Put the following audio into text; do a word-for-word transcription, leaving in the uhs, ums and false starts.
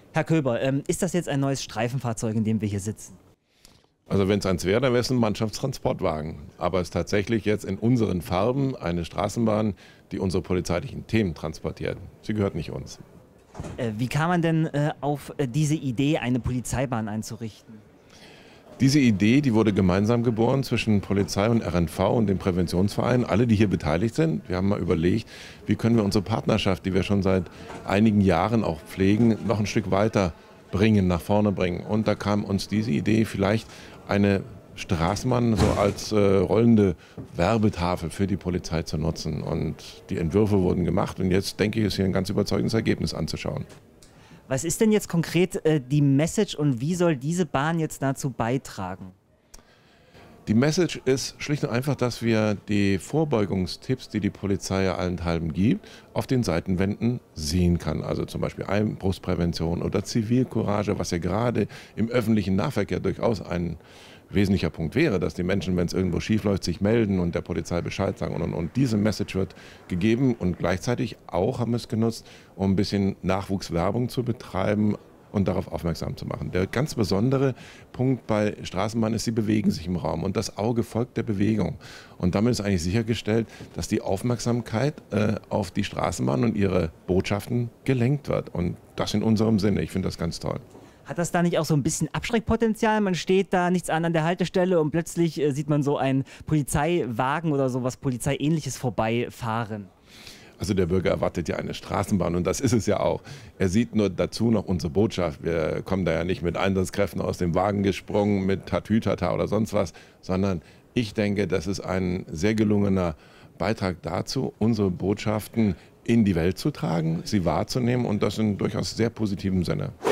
Herr Köber, ähm, ist das jetzt ein neues Streifenfahrzeug, in dem wir hier sitzen? Also wenn es eins wäre, dann wäre es ein Mannschaftstransportwagen. Aber es ist tatsächlich jetzt in unseren Farben eine Straßenbahn, die unsere polizeilichen Themen transportiert. Sie gehört nicht uns. Äh, wie kam man denn äh, auf äh, diese Idee, eine Polizeibahn einzurichten? Diese Idee, die wurde gemeinsam geboren zwischen Polizei und R N V und dem Präventionsverein, alle, die hier beteiligt sind. Wir haben mal überlegt, wie können wir unsere Partnerschaft, die wir schon seit einigen Jahren auch pflegen, noch ein Stück weiter bringen, nach vorne bringen. Und da kam uns diese Idee, vielleicht eine Straßenbahn so als äh, rollende Werbetafel für die Polizei zu nutzen. Und die Entwürfe wurden gemacht und jetzt denke ich, ist hier ein ganz überzeugendes Ergebnis anzuschauen. Was ist denn jetzt konkret äh, die Message und wie soll diese Bahn jetzt dazu beitragen? Die Message ist schlicht und einfach, dass wir die Vorbeugungstipps, die die Polizei ja allenthalben gibt, auf den Seitenwänden sehen kann. Also zum Beispiel Einbruchsprävention oder Zivilcourage, was ja gerade im öffentlichen Nahverkehr durchaus ein wesentlicher Punkt wäre, dass die Menschen, wenn es irgendwo schief läuft, sich melden und der Polizei Bescheid sagen. Und, und, und diese Message wird gegeben und gleichzeitig auch haben wir es genutzt, um ein bisschen Nachwuchswerbung zu betreiben und darauf aufmerksam zu machen. Der ganz besondere Punkt bei Straßenbahnen ist, sie bewegen sich im Raum und das Auge folgt der Bewegung. Und damit ist eigentlich sichergestellt, dass die Aufmerksamkeit äh, auf die Straßenbahn und ihre Botschaften gelenkt wird. Und das in unserem Sinne. Ich finde das ganz toll. Hat das da nicht auch so ein bisschen Abschreckpotenzial? Man steht da nichts an an der Haltestelle und plötzlich äh, sieht man so einen Polizeiwagen oder so was Polizeiähnliches vorbeifahren. Also der Bürger erwartet ja eine Straßenbahn und das ist es ja auch. Er sieht nur dazu noch unsere Botschaft. Wir kommen da ja nicht mit Einsatzkräften aus dem Wagen gesprungen, mit Tatütata oder sonst was, sondern ich denke, das ist ein sehr gelungener Beitrag dazu, unsere Botschaften in die Welt zu tragen, sie wahrzunehmen und das in durchaus sehr positivem Sinne.